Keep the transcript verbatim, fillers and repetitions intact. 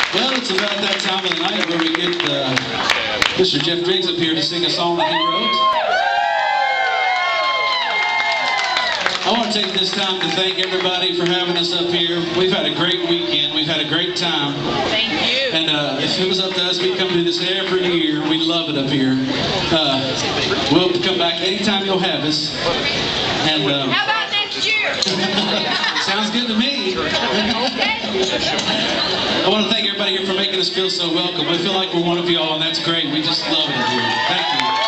Well, it's about that time of the night where we get uh, Mister Jeff Driggs up here to sing a song that he wrote. I want to take this time to thank everybody for having us up here. We've had a great weekend. We've had a great time. Thank you. And uh, if it was up to us, we'd come do this every year. We love it up here. Uh, we'll come back anytime you'll have us. And uh, how about next year? Sounds good to me. I want to thank everybody here for making us feel so welcome. We feel like we're one of y'all, and that's great. We just love it up here. Thank you.